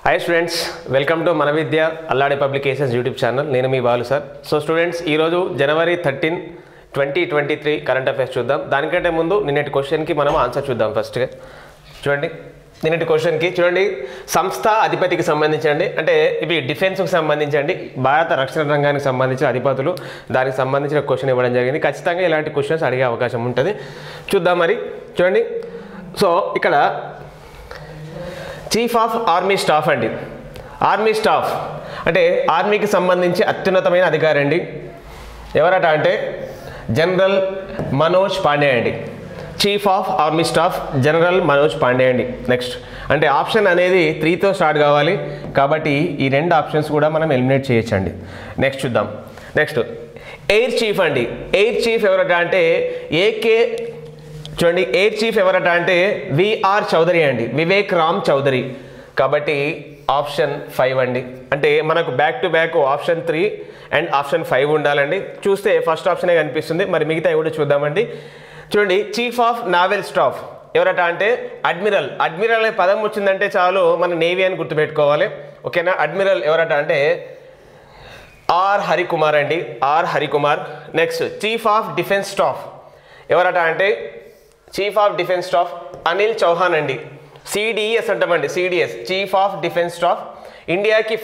Hi students, welcome to Manavidya Alladi Publications YouTube channel. నేను మీ Balu sir. So students ఈ రోజు జనవరి 13 2023 కరెంట్ అఫైర్స్ చూద్దాం. దానికంటే ముందు నిన్నటి క్వశ్చన్ కి మనం ఆన్సర్ చూద్దాం ఫస్ట్ గా. చూడండి నిన్నటి క్వశ్చన్ కి చూడండి సంస్థ అధిపతికి సంబంధించండి అంటే ఇవి డిఫెన్స్ కి సంబంధించండి భారత రక్షణ రంగానికి సంబంధించిన అధిపతులు దానికి సంబంధించిన క్వశ్చన్ ఇవ్వడం జరిగింది. ఖచ్చితంగా ఇలాంటి క్వశ్చన్స్ అడిగే అవకాశం ఉంటుంది. చూద్దాం మరి చూడండి. సో ఇక్కడ చీఫ్ ఆఫ్ ఆర్మీ స్టాఫ్ అండి. ఆర్మీ స్టాఫ్ అంటే ఆర్మీకి సంబంధించి అత్యున్నతమైన అధికారి అండి. ఎవరట అంటే జనరల్ మనోజ్ పాండే అండి. Chief of army staff general Manoj Pande అండి. నెక్స్ట్ అంటే ఆప్షన్ అనేది 3తో స్టార్ట్ కావాలి కాబట్టి ఈ రెండు ఆప్షన్స్ కూడా మనం ఎలిమినేట్ చేయొచ్చండి. నెక్స్ట్ చూద్దాం. నెక్స్ట్ ఎయిర్ చీఫ్ అండి. ఎయిర్ చీఫ్ ఎవరట అంటే ఏకే చూడండి ఎయిర్ చీఫ్ ఎవరట అంటే విఆర్ చౌదరి అండి. వివేక్ రామ్ చౌదరి. కాబట్టి ఆప్షన్ 5 అండి. అంటే మనకు back to back option 3 and option 5 ఉండాలండి. చూస్తే ఫస్ట్ ఆప్షనే కనిపిస్తుంది. మరి మిగతా కూడా చూద్దామండి. చూడండి చీఫ్ ఆఫ్ నావల్ స్టాఫ్ ఎవరట అంటే అడ్మిరల్. అడ్మిరల్ అనే పదం వచ్చిందంటే చాలు మన నేవీ అని గుర్తుపెట్టుకోవాలి. ఓకేనా. అడ్మిరల్ ఎవరట అంటే ఆర్ హరికుమార్ అండి. R Harikumar. Next chief of defence staff ఎవరట అంటే chief of defence staff Anil Chauhan అండి. సిడిఎస్ అంటామండి. CDS chief of defence staff. ఇండియాకి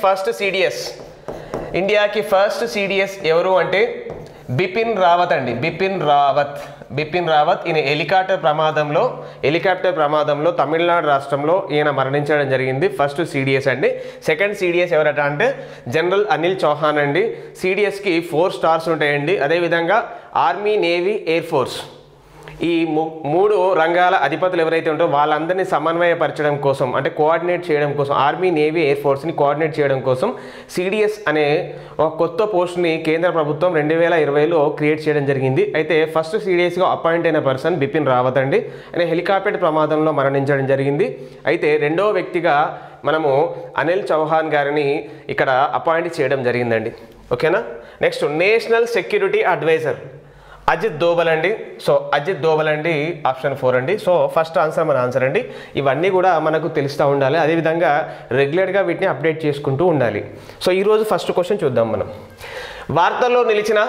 ఫస్ట్ సిడిఎస్ ఎవరు అంటే బిపిన్ రావత్ అండి. బిపిన్ రావత్ ఈయన హెలికాప్టర్ ప్రమాదంలో తమిళనాడు రాష్ట్రంలో ఈయన మరణించడం జరిగింది. ఫస్ట్ సిడిఎస్ అండి. సెకండ్ సిడిఎస్ ఎవరట అంటే జనరల్ అనిల్ చౌహాన్ అండి. సిడిఎస్కి 4 స్టార్స్ ఉంటాయండి. అదేవిధంగా ఆర్మీ, నేవీ, ఎయిర్ ఫోర్స్ ఈ 3 రంగాల అధిపతులు ఎవరైతే ఉంటారో వాళ్ళందరినీ సమన్వయపరచడం కోసం అంటే కోఆర్డినేట్ చేయడం కోసం ఆర్మీ, నేవీ, ఎయిర్ ఫోర్స్ని కోఆర్డినేట్ చేయడం కోసం సిడిఎస్ అనే ఒక కొత్త పోస్ట్ని కేంద్ర ప్రభుత్వం 2020లో క్రియేట్ చేయడం జరిగింది. అయితే ఫస్ట్ సిడిఎస్గా అపాయింట్ అయిన పర్సన్ బిపిన్ రావత్ అండి. ఆయన హెలికాప్టర్ ప్రమాదంలో మరణించడం జరిగింది. అయితే రెండవ వ్యక్తిగా మనము అనిల్ చౌహాన్ గారిని ఇక్కడ అపాయింట్ చేయడం జరిగిందండి. ఓకేనా. Next national security adviser Ajit Doval అండి. సో అజిత్ దోవల్ అండి ఆప్షన్ 4 అండి. సో ఫస్ట్ ఆన్సర్ మన ఆన్సర్ అండి. ఇవన్నీ కూడా మనకు తెలుస్తూ ఉండాలి. అదేవిధంగా రెగ్యులర్గా వీటిని అప్డేట్ చేసుకుంటూ ఉండాలి. సో ఈరోజు ఫస్ట్ క్వశ్చన్ చూద్దాం మనం. వార్తల్లో నిలిచిన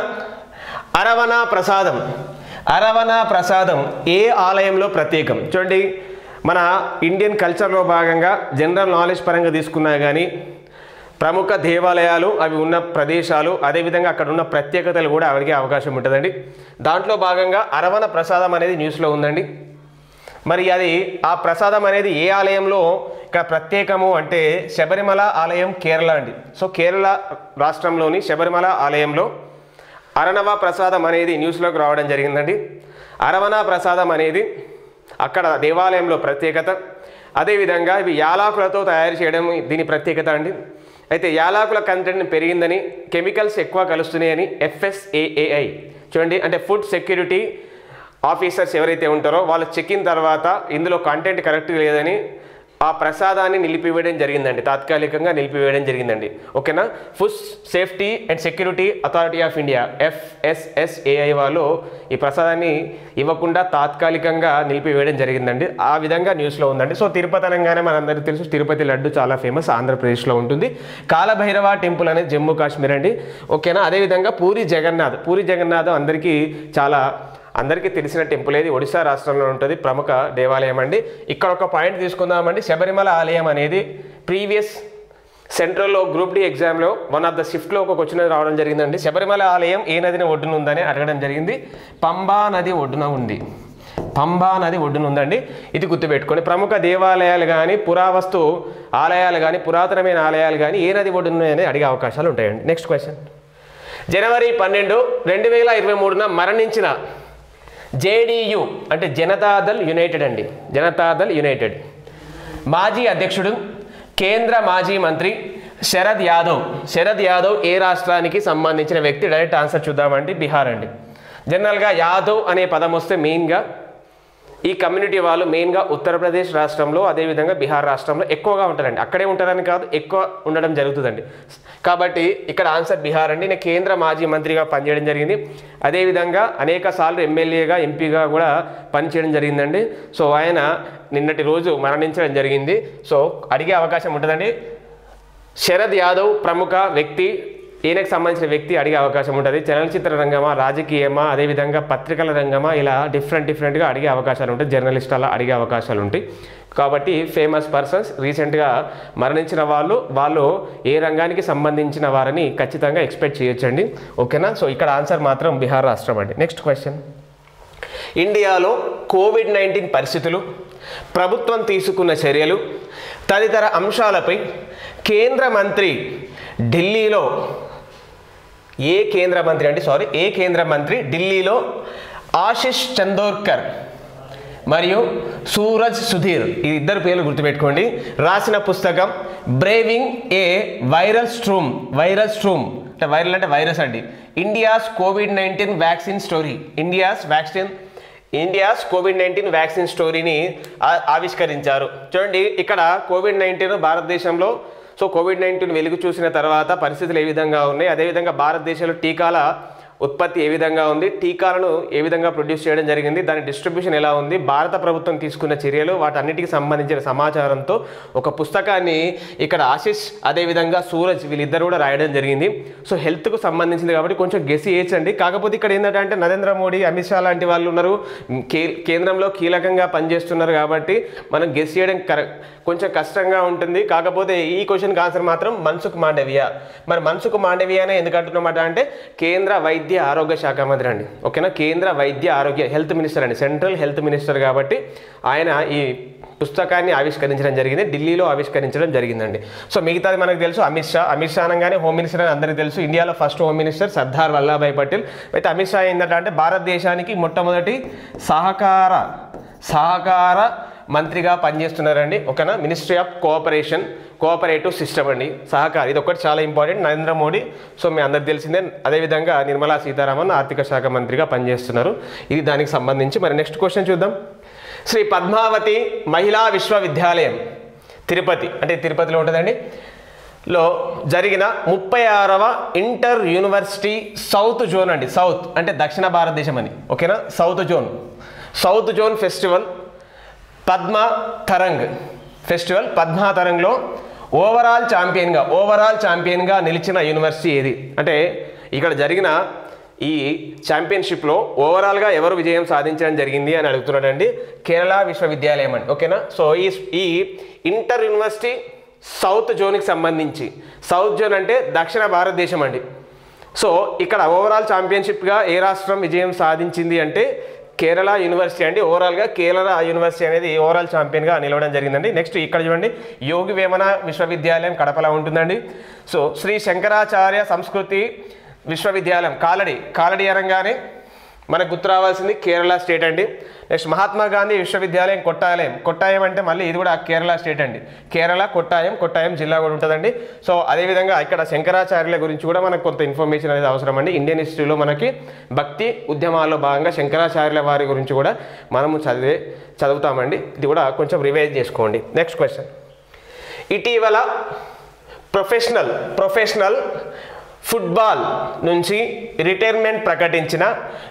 అరవణ ప్రసాదం ఏ ఆలయంలో ప్రత్యేకం? చూడండి మన ఇండియన్ కల్చర్లో భాగంగా జనరల్ నాలెడ్జ్ పరంగా తీసుకున్నా కానీ ప్రముఖ దేవాలయాలు అవి ఉన్న ప్రదేశాలు అదేవిధంగా అక్కడ ఉన్న ప్రత్యేకతలు కూడా అడిగే అవకాశం ఉంటుందండి. దాంట్లో భాగంగా అరవణ ప్రసాదం అనేది న్యూస్లో ఉందండి. మరి అది ఆ ప్రసాదం అనేది ఏ ఆలయంలో ఇక్కడ ప్రత్యేకము అంటే శబరిమల ఆలయం కేరళ అండి. సో కేరళ రాష్ట్రంలోని శబరిమల ఆలయంలో అరవణ ప్రసాదం అనేది న్యూస్లోకి రావడం జరిగిందండి. అరవణ ప్రసాదం అనేది అక్కడ దేవాలయంలో ప్రత్యేకత. అదేవిధంగా ఇవి యాలకులతో తయారు చేయడం దీని ప్రత్యేకత అండి. అయితే యాలకుల కంటెంట్ పెరిగిందని కెమికల్స్ ఎక్కువ కలుస్తున్నాయని FSAAI చూడండి అంటే ఫుడ్ సెక్యూరిటీ ఆఫీసర్స్ ఎవరైతే ఉంటారో వాళ్ళు చెక్కిన తర్వాత ఇందులో కంటెంట్ కరెక్ట్ లేదని ఆ ప్రసాదాన్ని నిలిపివేయడం జరిగిందండి. తాత్కాలికంగా నిలిపివేయడం జరిగిందండి. ఓకేనా. Food safety and security authority of India FSSAI వాళ్ళు ఈ ప్రసాదాన్ని ఇవ్వకుండా తాత్కాలికంగా నిలిపివేయడం జరిగిందండి. ఆ విధంగా న్యూస్లో ఉందండి. సో తిరుపతి అనగానే మనందరికీ తెలుసు తిరుపతి లడ్డు చాలా ఫేమస్ ఆంధ్రప్రదేశ్లో ఉంటుంది. కాలభైరవ టెంపుల్ అనేది జమ్మూ కాశ్మీర్ అండి. ఓకేనా. అదేవిధంగా పూరి జగన్నాథ్ అందరికీ తెలిసిన టెంపుల్ ఏది ఒడిశా రాష్ట్రంలో ఉంటుంది. ప్రముఖ దేవాలయం అండి. ఇక్కడ ఒక పాయింట్ తీసుకుందామండి. శబరిమల ఆలయం అనేది ప్రీవియస్ సెంట్రల్లో గ్రూప్ డి ఎగ్జామ్లో వన్ ఆఫ్ ద షిఫ్ట్లో ఒక క్వశ్చన్ రావడం జరిగిందండి. శబరిమల ఆలయం ఏ నదిని ఒడ్డున ఉందని అడగడం జరిగింది. పంబా నది ఒడ్డున ఉందండి. ఇది గుర్తుపెట్టుకోండి. ప్రముఖ దేవాలయాలు కానీ పురావస్తు ఆలయాలు కానీ పురాతనమైన ఆలయాలు కానీ ఏ నది ఒడ్డున ఉన్నాయని అడిగే అవకాశాలు ఉంటాయండి. Next question. జనవరి 12, 2023 మరణించిన JDU అంటే జనతాదళ్ యునైటెడ్ అండి. జనతాదళ్ యునైటెడ్ మాజీ అధ్యక్షుడు కేంద్ర మాజీ మంత్రి శరద్ యాదవ్ ఏ రాష్ట్రానికి సంబంధించిన వ్యక్తి? డైరెక్ట్ ఆన్సర్ చూద్దామండి. బీహార్ అండి. జనరల్గా యాదవ్ అనే పదం వస్తే మెయిన్గా ఈ కమ్యూనిటీ వాళ్ళు మెయిన్గా ఉత్తరప్రదేశ్ రాష్ట్రంలో అదేవిధంగా బీహార్ రాష్ట్రంలో ఎక్కువగా ఉంటారండి. అక్కడే ఉంటారని కాదు ఎక్కువ ఉండడం జరుగుతుందండి. కాబట్టి ఇక్కడ ఆన్సర్ బీహార్ అండి. నేను కేంద్ర మాజీ మంత్రిగా పనిచేయడం జరిగింది. అదేవిధంగా అనేక సార్లు ఎమ్మెల్యేగా ఎంపీగా కూడా పనిచేయడం జరిగిందండి. సో ఆయన నిన్నటి రోజు మరణించడం జరిగింది. సో అడిగే అవకాశం ఉంటుందండి. శరద్ యాదవ్ ప్రముఖ వ్యక్తి, ఈయనకు సంబంధించిన వ్యక్తి అడిగే అవకాశం ఉంటుంది. చలనచిత్ర రంగమా, రాజకీయమా, అదేవిధంగా పత్రికల రంగమా, ఇలా డిఫరెంట్గా అడిగే అవకాశాలు ఉంటాయి. జర్నలిస్ట్ అలా అడిగే అవకాశాలు ఉంటాయి. కాబట్టి ఫేమస్ పర్సన్స్, రీసెంట్గా మరణించిన వాళ్ళు ఏ రంగానికి సంబంధించిన వారని ఖచ్చితంగా ఎక్స్పెక్ట్ చేయొచ్చండి. ఓకేనా? సో ఇక్కడ ఆన్సర్ మాత్రం బీహార్ రాష్ట్రం అండి. Next question. ఇండియాలో కోవిడ్-19 పరిస్థితులు, ప్రభుత్వం తీసుకున్న చర్యలు తదితర అంశాలపై కేంద్ర మంత్రి ఢిల్లీలో ఏ కేంద్ర మంత్రి ఢిల్లీలో ఆశిష్ చందోర్కర్ మరియు సూరజ్ సుధీర్, ఈ ఇద్దరు పేర్లు గుర్తుపెట్టుకోండి, రాసిన పుస్తకం బ్రేవింగ్ ఏ వైరల్ స్ట్రూమ్ అంటే వైరల్ అంటే వైరస్ అండి, ఇండియాస్ కోవిడ్-19 వ్యాక్సిన్ స్టోరీ, ఇండియాస్ కోవిడ్-19 వ్యాక్సిన్ స్టోరీని ఆవిష్కరించారు. చూడండి, ఇక్కడ కోవిడ్-19 భారతదేశంలో, సో కోవిడ్-19 వెలుగు చూసిన తర్వాత పరిస్థితులు ఏ విధంగా ఉన్నాయి, అదేవిధంగా భారతదేశంలో టీకాల ఉత్పత్తి ఏ విధంగా ఉంది, టీకాలను ఏ విధంగా ప్రొడ్యూస్ చేయడం జరిగింది, దాని డిస్ట్రిబ్యూషన్ ఎలా ఉంది, భారత ప్రభుత్వం తీసుకున్న చర్యలు, వాటన్నిటికి సంబంధించిన సమాచారంతో ఒక పుస్తకాన్ని ఇక్కడ ఆశిష్ అదేవిధంగా సూరజ్ వీళ్ళిద్దరు కూడా రాయడం జరిగింది. సో హెల్త్కు సంబంధించింది కాబట్టి కొంచెం గెస్ చేయొచ్చండి. కాకపోతే ఇక్కడ ఏంటంటే నరేంద్ర మోడీ, అమిత్ షా లాంటి వాళ్ళు ఉన్నారు, కేంద్రంలో కీలకంగా పనిచేస్తున్నారు కాబట్టి మనం గెస్ చేయడం కొంచెం కష్టంగా ఉంటుంది. కాకపోతే ఈ క్వశ్చన్కి ఆన్సర్ మాత్రం మన్సుఖ్ మాండవియా. మరి మన్సుఖ్ మాండవియానే ఎందుకు అంటున్నమాట అంటే కేంద్ర వైద్య ఆరోగ్య శాఖ మంత్రి అండి. ఓకేనా? కేంద్ర వైద్య ఆరోగ్య హెల్త్ మినిస్టర్ అండి, సెంట్రల్ హెల్త్ మినిస్టర్ కాబట్టి ఆయన ఈ పుస్తకాన్ని ఆవిష్కరించడం జరిగింది, ఢిల్లీలో ఆవిష్కరించడం జరిగిందండి. సో మిగతాది మనకు తెలుసు, అమిత్ షా అనగానే హోమ్ మినిస్టర్ అని అందరికీ తెలుసు. ఇండియాలో first home minister Sardar Vallabhbhai Patel. అయితే అమిత్ షా ఏంటంటే భారతదేశానికి మొట్టమొదటి సహకార మంత్రిగా పనిచేస్తున్నారండి. ఓకేనా? మినిస్ట్రీ ఆఫ్ కోఆపరేటివ్ సిస్టమ్ అండి, సహకారం. ఇది ఒకటి చాలా ఇంపార్టెంట్. నరేంద్ర మోడీ, సో మీ అందరికి తెలిసిందే. అదేవిధంగా నిర్మలా సీతారామన్ ఆర్థిక శాఖ మంత్రిగా పనిచేస్తున్నారు. ఇది దానికి సంబంధించి. మరి నెక్స్ట్ క్వశ్చన్ చూద్దాం. శ్రీ పద్మావతి మహిళా విశ్వవిద్యాలయం తిరుపతి, అంటే తిరుపతిలో ఉంటుందండి, లో జరిగిన 36వ ఇంటర్ యూనివర్సిటీ సౌత్ జోన్ అండి. సౌత్ అంటే దక్షిణ భారతదేశం అని. ఓకేనా? సౌత్ జోన్ ఫెస్టివల్ పద్మా తరంగ్లో ఓవరాల్ ఛాంపియన్గా నిలిచిన యూనివర్సిటీ ఏది? అంటే ఇక్కడ జరిగిన ఈ ఛాంపియన్షిప్లో ఓవరాల్గా ఎవరు విజయం సాధించడం జరిగింది అని అడుగుతున్నాడండి. కేరళ విశ్వవిద్యాలయం అండి. ఓకేనా? సో ఈ ఇంటర్ యూనివర్సిటీ సౌత్ జోన్కి సంబంధించి, సౌత్ జోన్ అంటే దక్షిణ భారతదేశం అండి. సో ఇక్కడ ఓవరాల్ ఛాంపియన్షిప్గా ఏ రాష్ట్రం విజయం సాధించింది అంటే కేరళ యూనివర్సిటీ అండి. ఓవరాల్గా కేరళ యూనివర్సిటీ అనేది ఓవరాల్ ఛాంపియన్గా నిలవడం జరిగిందండి. నెక్స్ట్ ఇక్కడ చూడండి, యోగి వేమన విశ్వవిద్యాలయం కడపలో ఉంటుందండి. సో శ్రీ శంకరాచార్య సంస్కృతి విశ్వవిద్యాలయం కాలడి అనగానే మనకు గుర్తు రావాల్సింది కేరళ స్టేట్ అండి. నెక్స్ట్ మహాత్మా గాంధీ విశ్వవిద్యాలయం కొట్టాయం అంటే మళ్ళీ ఇది కూడా కేరళ స్టేట్ అండి. కేరళ కొట్టాయం జిల్లా కూడా ఉంటుందండి. సో అదేవిధంగా ఇక్కడ శంకరాచార్యుల గురించి కూడా మనకు కొంత ఇన్ఫర్మేషన్ అనేది అవసరం అండి. ఇండియన్ హిస్టరీలో మనకి భక్తి ఉద్యమాల్లో భాగంగా శంకరాచార్యుల వారి గురించి కూడా మనము చదువుతామండి. ఇది కూడా కొంచెం రివైజ్ చేసుకోండి. Next question. ఇటీవల ప్రొఫెషనల్ ఫుట్బాల్ నుంచి రిటైర్మెంట్ ప్రకటించిన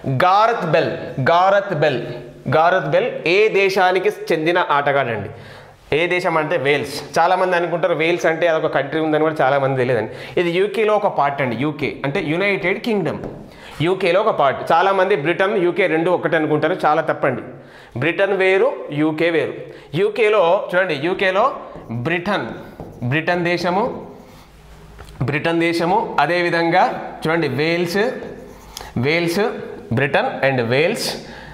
గారత్ బెల్ ఏ దేశానికి చెందిన ఆటగాడండి? ఏ దేశం అంటే వేల్స్. చాలామంది అనుకుంటారు వేల్స్ అంటే అదొక కంట్రీ ఉందని కూడా చాలామంది తెలియదండి. ఇది యూకేలో ఒక పార్ట్ అండి. యూకే అంటే యునైటెడ్ కింగ్డమ్, యూకేలో ఒక పార్ట్. చాలామంది బ్రిటన్ యూకే రెండు ఒకటి అనుకుంటారు, చాలా తప్పండి. బ్రిటన్ వేరు, యూకే వేరు. యూకేలో చూడండి, యూకేలో బ్రిటన్ దేశము అదేవిధంగా చూడండి Wales Britain and Wales,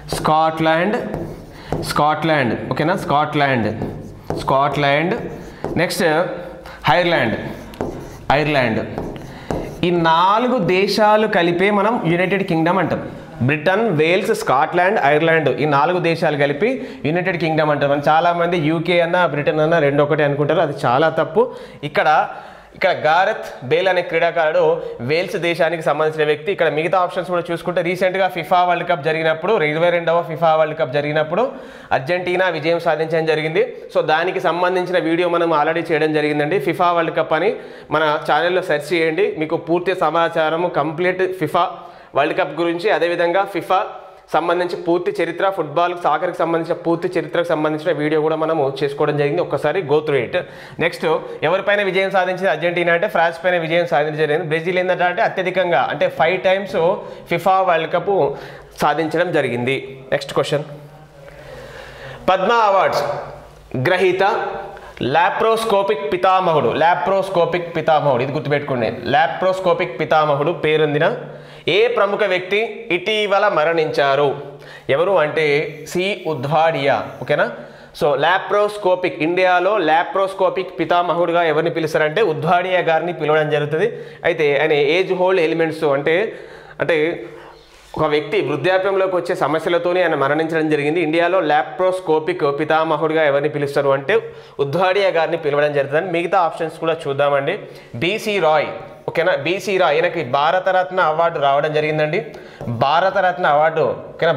Scotland ఓకేనా, స్కాట్లాండ్ నెక్స్ట్ ఐర్లాండ్. ఈ 4 దేశాలు కలిపే మనం యునైటెడ్ కింగ్డమ్ అంటాం. బ్రిటన్, వేల్స్, స్కాట్లాండ్, ఐర్లాండ్ ఈ 4 దేశాలు కలిపి యునైటెడ్ కింగ్డమ్ అంటాం. చాలామంది యూకే అన్న బ్రిటన్ అన్న రెండు ఒకటి అనుకుంటారు, అది చాలా తప్పు. ఇక్కడ గారెత్ బేల్ అనే క్రీడాకారుడు వేల్స్ దేశానికి సంబంధించిన వ్యక్తి. ఇక్కడ మిగతా ఆప్షన్స్ కూడా చూసుకుంటే రీసెంట్గా ఫిఫా వరల్డ్ కప్ జరిగినప్పుడు 22వ ఫిఫా వరల్డ్ కప్ జరిగినప్పుడు అర్జెంటీనా విజయం సాధించడం జరిగింది. సో దానికి సంబంధించిన వీడియో మనం ఆల్రెడీ చేయడం జరిగిందండి. ఫిఫా వరల్డ్ కప్ అని మన ఛానల్లో సెర్చ్ చేయండి, మీకు పూర్తి సమాచారము కంప్లీట్ ఫిఫా వరల్డ్ కప్ గురించి, అదేవిధంగా ఫిఫా సంబంధించి పూర్తి చరిత్ర, ఫుట్బాల్ సాకర్కి సంబంధించిన పూర్తి చరిత్రకు సంబంధించిన వీడియో కూడా మనము చేసుకోవడం జరిగింది. ఒక్కసారి గో త్రూ ఇట్. నెక్స్ట్ ఎవరిపైన విజయం సాధించింది అర్జెంటీనా అంటే ఫ్రాన్స్ పైన విజయం సాధించడం జరిగింది. బ్రెజిల్ ఏంటంటే అత్యధికంగా అంటే 5 times ఫిఫా వరల్డ్ కప్ సాధించడం జరిగింది. నెక్స్ట్ క్వశ్చన్, పద్మ అవార్డ్స్ గ్రహీత లాప్రోస్కోపిక్ పితామహుడు. లాప్రోస్కోపిక్ పితామహుడు ఇది గుర్తుపెట్టుకోండి. లాప్రోస్కోపిక్ పితామహుడు పేరొందిన ఏ ప్రముఖ వ్యక్తి ఇటీవల మరణించారు? ఎవరు అంటే సి ఉద్వాడియా. ఓకేనా. సో లాప్రోస్కోపిక్, ఇండియాలో లాప్రోస్కోపిక్ పితామహుడుగా ఎవరిని పిలుస్తారంటే ఉద్వాడియా గారిని పిలవడం జరుగుతుంది. అయితే ఆయన ఏజ్ హోల్డ్ ఎలిమెంట్స్ అంటే ఒక వ్యక్తి వృద్ధాప్యంలోకి వచ్చే సమస్యలతోనే ఆయన మరణించడం జరిగింది. ఇండియాలో లాప్రోస్కోపిక్ పితామహుడిగా ఎవరిని పిలుస్తారు అంటే ఉద్వాడియా గారిని పిలవడం జరుగుతుంది. మిగతా ఆప్షన్స్ కూడా చూద్దామండి. బీసీ రాయ్. ఓకేనా. బీసీ రాయ్ ఈయనకి భారతరత్న అవార్డు రావడం జరిగిందండి. భారతరత్న అవార్డు. ఓకేనా.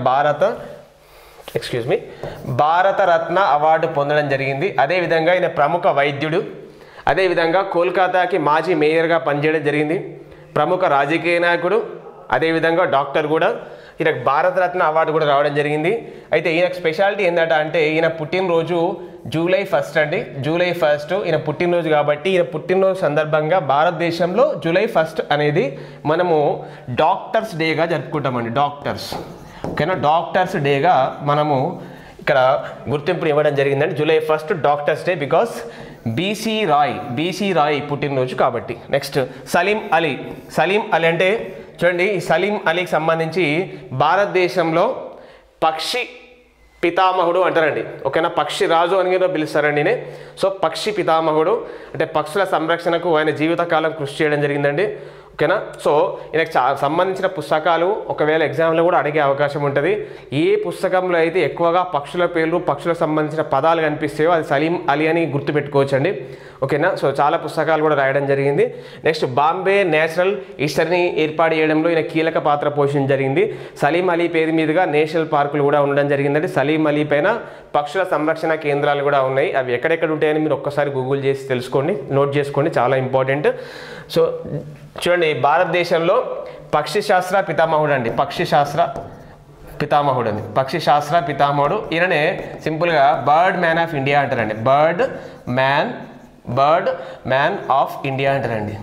భారతరత్న అవార్డు పొందడం జరిగింది. అదేవిధంగా ఈయన ప్రముఖ వైద్యుడు. అదేవిధంగా కోల్కతాకి మాజీ మేయర్గా పనిచేయడం జరిగింది. ప్రముఖ రాజకీయ నాయకుడు, అదేవిధంగా డాక్టర్ కూడా. ఈయనకు భారతరత్న అవార్డు కూడా రావడం జరిగింది. అయితే ఈయనకు స్పెషాలిటీ ఏంటంటే అంటే ఈయన పుట్టినరోజు జూలై 1 అండి. జూలై 1 ఈయన పుట్టినరోజు కాబట్టి ఈయన పుట్టినరోజు సందర్భంగా భారతదేశంలో జూలై 1 అనేది మనము డాక్టర్స్ డేగా జరుపుకుంటామండి. డాక్టర్స్. ఓకేనా. డాక్టర్స్ డేగా మనము ఇక్కడ గుర్తింపు ఇవ్వడం జరిగిందండి. July 1 doctors day because BC Roy పుట్టినరోజు కాబట్టి. నెక్స్ట్ సలీం అలీ. సలీం అలీ అంటే చూడండి, ఈ సలీం అలీకి సంబంధించి భారతదేశంలో పక్షి పితామహుడు అంటారండి. ఓకేనా. పక్షి రాజు అని కూడా పిలుస్తారండి. సో పక్షి పితామహుడు అంటే పక్షుల సంరక్షణకు ఆయన జీవితకాలం కృషి చేయడం జరిగిందండి. ఓకేనా. సో ఈయనకు సంబంధించిన పుస్తకాలు ఒకవేళ ఎగ్జామ్లో కూడా అడిగే అవకాశం ఉంటుంది. ఏ పుస్తకంలో అయితే ఎక్కువగా పక్షుల పేర్లు, పక్షులకు సంబంధించిన పదాలు కనిపిస్తాయో అది సలీం అలీ అని గుర్తుపెట్టుకోవచ్చు అండి. ఓకేనా. సో చాలా పుస్తకాలు కూడా రాయడం జరిగింది. నెక్స్ట్ బాంబే నేషనల్ హిస్టరీని ఏర్పాటు చేయడంలో ఈయన కీలక పాత్ర పోషించడం జరిగింది. సలీం అలీ పేరు మీదుగా నేషనల్ పార్కులు కూడా ఉండడం జరిగిందండి. సలీం అలీ పైన పక్షుల సంరక్షణ కేంద్రాలు కూడా ఉన్నాయి. అవి ఎక్కడెక్కడ ఉంటాయని మీరు ఒక్కసారి గూగుల్ చేసి తెలుసుకోండి, నోట్ చేసుకోండి, చాలా ఇంపార్టెంట్. సో చూడండి, భారతదేశంలో పక్షి శాస్త్ర పితామహుడు అండి. పక్షి శాస్త్ర పితామహుడు ఈయననే సింపుల్గా బర్డ్ మ్యాన్ ఆఫ్ ఇండియా అంటారండి. బర్డ్ మ్యాన్ ఆఫ్ ఇండియా అంటారండి.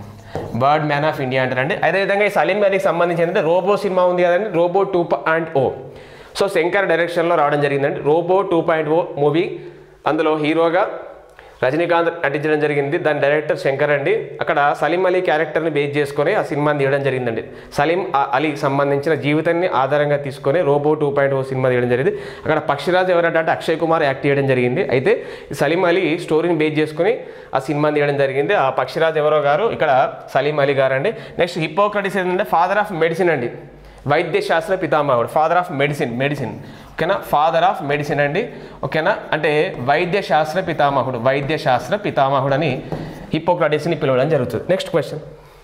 అదేవిధంగా ఈ సలీం అలీకి సంబంధించి ఏంటంటే రోబో సినిమా ఉంది కదండి, రోబో 2.0. సో శంకర్ డైరెక్షన్లో రావడం జరిగిందండి రోబో 2.0 మూవీ. అందులో హీరోగా రజనీకాంత్ నటించడం జరిగింది. దాని డైరెక్టర్ శంకర్ అండి. అక్కడ సలీం అలీ క్యారెక్టర్ని బేస్ చేసుకొని ఆ సినిమాని తీయడం జరిగిందండి. సలీం అలీకి సంబంధించిన జీవితాన్ని ఆధారంగా తీసుకొని రోబో 2.0 సినిమా తీయడం జరిగింది. అక్కడ పక్షిరాజు ఎవరంటే అక్షయ్ కుమార్ యాక్ట్ చేయడం జరిగింది. అయితే సలీం అలీ స్టోరీని బేస్ చేసుకుని ఆ సినిమాని తీయడం జరిగింది. ఆ పక్షిరాజు ఎవరో గారు ఇక్కడ సలీం అలీ గారు అండి. నెక్స్ట్ హిప్పోక్రటీస్ ఏంటంటే ఫాదర్ ఆఫ్ మెడిసిన్ అండి. వైద్య శాస్త్ర పితామహుడు. Father of medicine. ఓకేనా. ఫాదర్ ఆఫ్ మెడిసిన్ అండి. ఓకేనా. అంటే వైద్య శాస్త్ర పితామహుడు అని హిప్పోక్రటీస్ని పిలవడం జరుగుతుంది. నెక్స్ట్ క్వశ్చన్,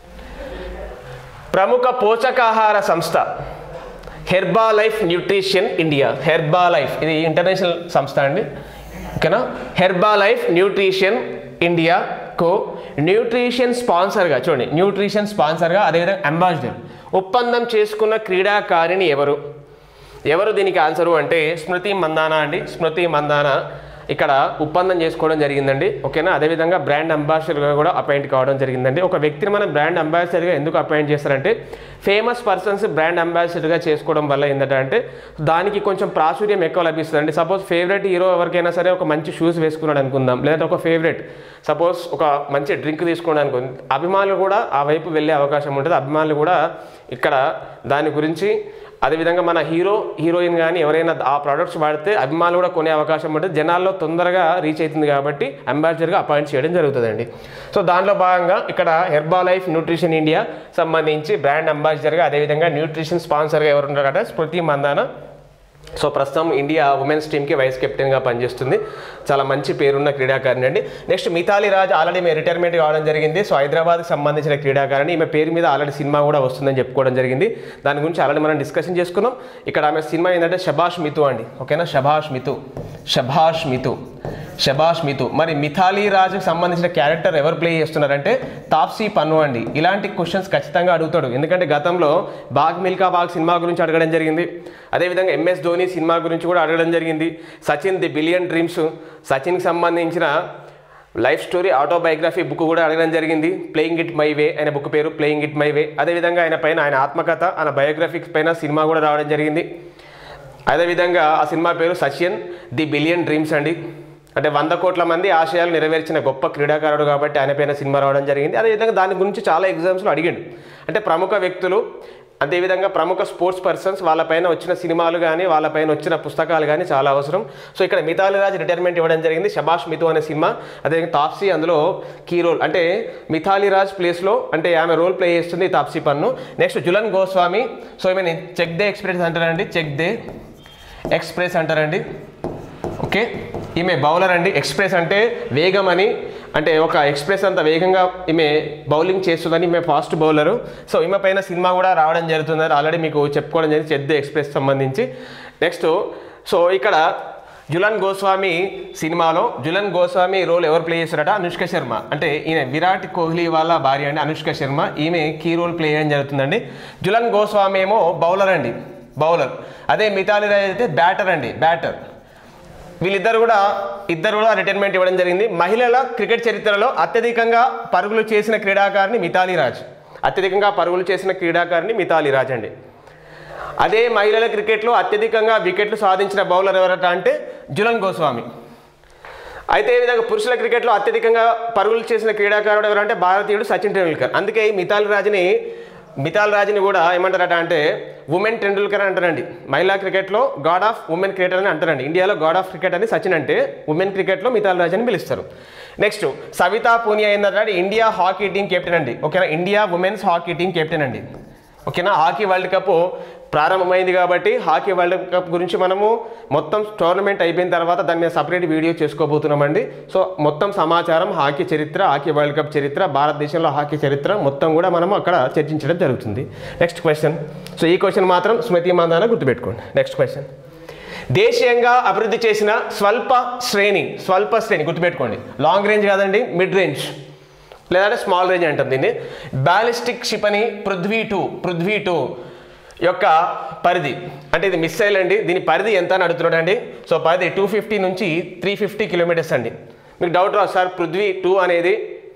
ప్రముఖ పోషకాహార సంస్థ హెర్బాలైఫ్ న్యూట్రిషన్ ఇండియా. హెర్బాలైఫ్ ఇది ఇంటర్నేషనల్ సంస్థ అండి. ఓకేనా. హెర్బాలైఫ్ న్యూట్రిషన్ ఇండియాకు న్యూట్రిషన్ స్పాన్సర్గా చూడండి, న్యూట్రిషన్ స్పాన్సర్గా అదేవిధంగా అంబాసిడర్ ఒప్పందం చేసుకున్న క్రీడాకారిణి ఎవరు దీనికి ఆన్సరు అంటే స్మృతి మందానా అండి. స్మృతి మందానా ఇక్కడ ఒప్పందం చేసుకోవడం జరిగిందండి. ఓకేనా. అదేవిధంగా బ్రాండ్ అంబాసిడర్గా కూడా అపాయింట్ కావడం జరిగిందండి. ఒక వ్యక్తిని మనం బ్రాండ్ అంబాసిడర్గా ఎందుకు అపాయింట్ చేస్తారంటే ఫేమస్ పర్సన్స్ బ్రాండ్ అంబాసిడర్గా చేసుకోవడం వల్ల ఏంటంటే దానికి కొంచెం ప్రాచుర్యం ఎక్కువ లభిస్తుందండి. సపోజ్ ఫేవరెట్ హీరో ఎవరికైనా సరే ఒక మంచి షూస్ వేసుకున్నాడు అనుకుందాం, లేదంటే ఒక ఫేవరెట్ సపోజ్ ఒక మంచి డ్రింక్ తీసుకున్నాడు అనుకుంది, అభిమానులు కూడా ఆ వైపు వెళ్ళే అవకాశం ఉంటుంది. అభిమానులు కూడా ఇక్కడ దాని గురించి అదేవిధంగా మన హీరోయిన్ కానీ ఎవరైనా ఆ ప్రోడక్ట్స్ వాడితే అభిమానులు కూడా కొనే అవకాశం ఉంటుంది. జనాల్లో తొందరగా రీచ్ అవుతుంది కాబట్టి అంబాసిడర్గా అపాయింట్ చేయడం జరుగుతుందండి. సో దాంట్లో భాగంగా ఇక్కడ హెర్బాలైఫ్ న్యూట్రిషన్ ఇండియా సంబంధించి బ్రాండ్ అంబాసిడర్గా అదేవిధంగా న్యూట్రిషన్ స్పాన్సర్గా ఎవరు ఉన్నారంటే స్మృతి మందానా. సో ప్రస్తుతం ఇండియా ఉమెన్స్ టీమ్కి వైస్ కెప్టెన్గా పనిచేస్తుంది. చాలా మంచి పేరున్న క్రీడాకారిణి అండి. నెక్స్ట్ మిథాలీ రాజ్ ఆల్రెడీ ఈమె రిటైర్మెంట్ కావడం జరిగింది. సో హైదరాబాద్కి సంబంధించిన క్రీడాకారిణి. ఈమె పేరు మీద ఆల్రెడీ సినిమా కూడా వస్తుందని చెప్పుకోవడం జరిగింది. దాని గురించి ఆల్రెడీ మనం డిస్కషన్ చేసుకున్నాం. ఇక్కడ ఆమె సినిమా ఏంటంటే శభాష్ మితు అండి. ఓకేనా. శభాష్ మితు శబాష్ మితు. మరి మిథాలీ రాజ్కి సంబంధించిన క్యారెక్టర్ ఎవరు ప్లే చేస్తున్నారంటే తాప్సీ పన్ను అండి. ఇలాంటి క్వశ్చన్స్ ఖచ్చితంగా అడుగుతాడు, ఎందుకంటే గతంలో బాగ్ మిల్కా బాగ్ సినిమా గురించి అడగడం జరిగింది. అదేవిధంగా ఎంఎస్ ధోని సినిమా గురించి కూడా అడగడం జరిగింది. సచిన్ ది బిలియన్ డ్రీమ్స్, సచిన్కి సంబంధించిన లైఫ్ స్టోరీ ఆటోబయోగ్రఫీ బుక్ కూడా అడగడం జరిగింది. ప్లేయింగ్ ఇట్ మై వే అనే బుక్ పేరు ప్లేయింగ్ ఇట్ మై వే. అదేవిధంగా ఆయన ఆత్మకథ, ఆయన బయోగ్రఫిక్స్ పైన సినిమా కూడా రావడం జరిగింది. అదేవిధంగా ఆ సినిమా పేరు సచిన్ ది బిలియన్ డ్రీమ్స్ అండి. అంటే 100 కోట్ల మంది ఆశయాలు నెరవేర్చిన గొప్ప క్రీడాకారుడు కాబట్టి ఆయన పైన సినిమా రావడం జరిగింది. అదేవిధంగా దాని గురించి చాలా ఎగ్జామ్స్లో అడిగాడు. అంటే ప్రముఖ వ్యక్తులు, అదేవిధంగా ప్రముఖ స్పోర్ట్స్ పర్సన్స్ వాళ్ళపైన వచ్చిన సినిమాలు కానీ వాళ్ళపైన వచ్చిన పుస్తకాలు కానీ చాలా అవసరం. సో ఇక్కడ మిథాలీ రాజ్ రిటైర్మెంట్ ఇవ్వడం జరిగింది, శబాష్ మితు అనే సినిమా. అదేవిధంగా తాప్సీ అందులో కీ రోల్, అంటే మిథాలీ రాజ్ ప్లేస్లో అంటే ఆమె రోల్ ప్లే చేస్తుంది తాప్సీ పన్ను. నెక్స్ట్ జులన్ గోస్వామి. సో ఈమె చెక్ దే ఎక్స్ప్రెస్ అంటారండి, చెక్ దే ఎక్స్ప్రెస్ అంటారండి. ఓకే, ఈమె బౌలర్ అండి. ఎక్స్ప్రెస్ అంటే వేగం అని, అంటే ఒక ఎక్స్ప్రెస్ అంత వేగంగా ఈమె బౌలింగ్ చేస్తుందని, ఈమె ఫాస్ట్ బౌలరు. సో ఈమె పైన సినిమా కూడా రావడం జరుగుతుందని ఆల్రెడీ మీకు చెప్పుకోవడం జరిగింది, చెక్ దే ఎక్స్ప్రెస్ సంబంధించి. నెక్స్ట్ సో ఇక్కడ జులన్ గోస్వామి సినిమాలో జులన్ గోస్వామి రోల్ ఎవరు ప్లే చేస్తారట? అనుష్క శర్మ. అంటే ఈయన విరాట్ కోహ్లీ వాళ్ళ భార్య అండి అనుష్క శర్మ, ఈమె కీ రోల్ ప్లే చేయడం జరుగుతుందండి. జులన్ గోస్వామి ఏమో బౌలర్ అండి, బౌలర్. అదే మిథాలీ రాజ్ అయితే బ్యాటర్ అండి, బ్యాటర్. వీళ్ళిద్దరు కూడా రిటైర్మెంట్ ఇవ్వడం జరిగింది. మహిళల క్రికెట్ చరిత్రలో అత్యధికంగా పరుగులు చేసిన క్రీడాకారిణి మిథాలీ రాజ్, అత్యధికంగా పరుగులు చేసిన క్రీడాకారిణి మిథాలీ రాజ్ అండి. అదే మహిళల క్రికెట్లో అత్యధికంగా వికెట్లు సాధించిన బౌలర్ ఎవరట అంటే జులన్ గోస్వామి. అయితే ఈ విధంగా పురుషుల క్రికెట్లో అత్యధికంగా పరుగులు చేసిన క్రీడాకారుడు ఎవరంటే భారతీయుడు సచిన్ టెండూల్కర్. అందుకే ఈ మిథాలీ రాజ్ని కూడా ఏమంటారట అంటే ఉమెన్ టెండూల్కర్ అంటారండి. మహిళా క్రికెట్లో గాడ్ ఆఫ్ ఉమెన్ క్రికెట్ అని అంటారండి. ఇండియాలో గాడ్ ఆఫ్ క్రికెట్ అని సచిన్ అంటే, ఉమెన్ క్రికెట్లో మిథాలీ రాజ్ అని పిలుస్తారు. నెక్స్ట్ సవితా పూనియా ఏంటంటే ఇండియా హాకీ టీం కెప్టెన్ అండి. ఓకేనా, India women's hockey team captain అండి. ఓకేనా, హాకీ వరల్డ్ కప్ ప్రారంభమైంది కాబట్టి హాకీ వరల్డ్ కప్ గురించి మనము మొత్తం టోర్నమెంట్ అయిపోయిన తర్వాత దాని మీద సపరేట్ వీడియో చేసుకోబోతున్నామండి. సో మొత్తం సమాచారం, హాకీ చరిత్ర, హాకీ వరల్డ్ కప్ చరిత్ర, భారతదేశంలో హాకీ చరిత్ర మొత్తం కూడా మనము అక్కడ చర్చించడం జరుగుతుంది. Next question. సో ఈ క్వశ్చన్ మాత్రం స్మృతి మందాన గుర్తుపెట్టుకోండి. Next question. దేశీయంగా అభివృద్ధి చేసిన స్వల్ప శ్రేణి గుర్తుపెట్టుకోండి. లాంగ్ రేంజ్ కాదండి, మిడ్ రేంజ్ లేదంటే స్మాల్ రేంజ్ అంటాం దీన్ని. బ్యాలిస్టిక్ క్షిపణి పృథ్వీ 2 యొక్క పరిధి, అంటే ఇది మిస్సైల్ అండి. దీని పరిధి ఎంత అని అడుగుతున్నాడు అండి. సో పరిధి 250 నుంచి 350 కిలోమీటర్స్ అండి. మీకు డౌట్ రాదు సార్, పృథ్వీ 2 అనేది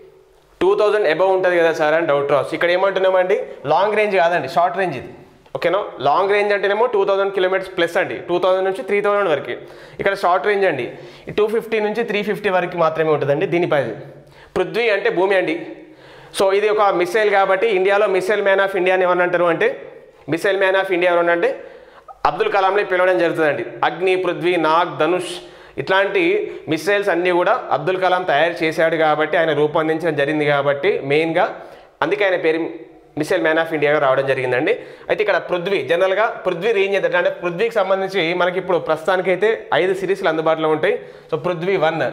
2000 అబవ్ ఉంటుంది కదా సార్ అని డౌట్ రావచ్చు. ఇక్కడ ఏమంటున్నామండి, లాంగ్ రేంజ్ కాదండి, షార్ట్ రేంజ్ ఇది. ఓకేనా, లాంగ్ రేంజ్ అంటేనేమో 2000 కిలోమీటర్స్ ప్లస్ అండి, 2000 నుంచి 3000 వరకు. ఇక్కడ షార్ట్ రేంజ్ అండి, 250 నుంచి 350 వరకు మాత్రమే ఉంటుందండి దీని పరిధి. పృథ్వీ అంటే భూమి అండి. సో ఇది ఒక మిసైల్ కాబట్టి ఇండియాలో మిసైల్ మ్యాన్ ఆఫ్ ఇండియా అని ఎవరు అంటారు అంటే, మిసైల్ మ్యాన్ ఆఫ్ ఇండియా ఎవరు అంటే అబ్దుల్ కలాంని పిలవడం జరుగుతుందండి. అగ్ని, పృథ్వీ, నాగ్, ధనుష్ ఇట్లాంటి మిసైల్స్ అన్నీ కూడా అబ్దుల్ కలాం తయారు చేశాడు కాబట్టి, ఆయన రూపొందించడం జరిగింది కాబట్టి మెయిన్గా అందుకే ఆయన పేరు మిసైల్ మ్యాన్ ఆఫ్ ఇండియాగా రావడం జరిగిందండి. అయితే ఇక్కడ పృథ్వీ, జనరల్గా పృథ్వీ రేంజ్ అంటే పృథ్వీకి సంబంధించి మనకి ఇప్పుడు ప్రస్తుతానికైతే 5 సిరీస్లు అందుబాటులో ఉంటాయి. సో పృథ్వీ 1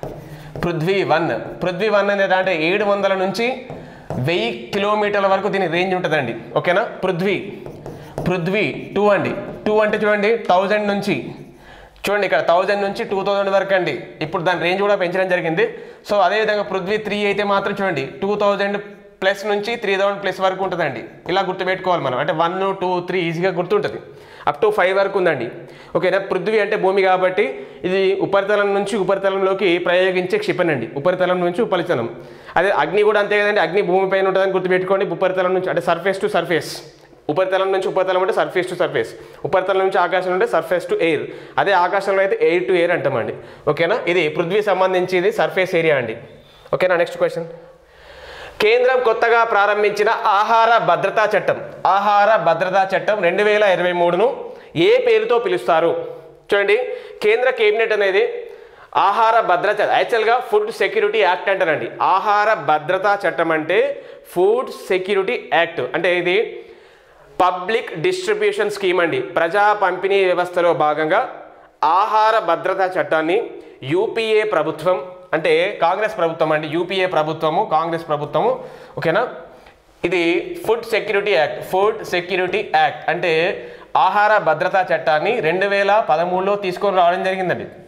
అనేది అంటే 700 నుంచి 1000 కిలోమీటర్ల వరకు దీని రేంజ్ ఉంటుందండి. ఓకేనా, పృథ్వీ 2 అండి. 2 అంటే చూడండి 1000 నుంచి, చూడండి ఇక్కడ 1000 నుంచి 2000 వరకు అండి. ఇప్పుడు దాని రేంజ్ కూడా పెంచడం జరిగింది. సో అదేవిధంగా పృథ్వీ 3 అయితే మాత్రం చూడండి 2000 ప్లస్ నుంచి 3000 ప్లస్ వరకు ఉంటుందండి. ఇలా గుర్తుపెట్టుకోవాలి మనం, అంటే 1, 2, 3 ఈజీగా గుర్తుంటుంది. అప్ టు 5 వరకు ఉందండి. ఓకేనా, పృథ్వీ అంటే భూమి కాబట్టి ఇది ఉపరితలం నుంచి ఉపరితలంలోకి ప్రయోగించే క్షిపణి అండి. ఉపరితలం నుంచి ఉపరితలం. అదే అగ్ని కూడా అంతే కదండి, అగ్ని భూమి పైన ఉంటుందని గుర్తుపెట్టుకోండి. ఉపరితలం నుంచి అంటే సర్ఫేస్ టు సర్ఫేస్, ఉపరితలం నుంచి ఉపరితలం అంటే సర్ఫేస్ టు సర్ఫేస్, ఉపరితలం నుంచి ఆకాశం అంటే సర్ఫేస్ టు ఎయిర్, అదే ఆకాశంలో అయితే ఎయిర్ టు ఎయిర్ అంటామండి. ఓకేనా, ఇది పృథ్వీ సంబంధించి ఇది సర్ఫేస్ ఏరియా అండి. ఓకేనా, నెక్స్ట్ క్వశ్చన్. కేంద్రం కొత్తగా ప్రారంభించిన ఆహార భద్రతా చట్టం 2023ను ఏ పేరుతో పిలుస్తారు? చూడండి, కేంద్ర కేబినెట్ అనేది ఆహార భద్రత, యాక్చువల్గా ఫుడ్ సెక్యూరిటీ యాక్ట్ అంటారండి. ఆహార భద్రతా చట్టం అంటే ఫుడ్ సెక్యూరిటీ యాక్ట్, అంటే ఇది పబ్లిక్ డిస్ట్రిబ్యూషన్ స్కీమ్ అండి. ప్రజా పంపిణీ వ్యవస్థలో భాగంగా ఆహార భద్రతా చట్టాన్ని యూపీఏ ప్రభుత్వం, అంటే కాంగ్రెస్ ప్రభుత్వం అండి, యూపీఏ ప్రభుత్వము, కాంగ్రెస్ ప్రభుత్వము. ఓకేనా, ఇది ఫుడ్ సెక్యూరిటీ యాక్ట్ అంటే ఆహార భద్రతా చట్టాన్ని 2013లో తీసుకొని రావడం జరిగిందండి.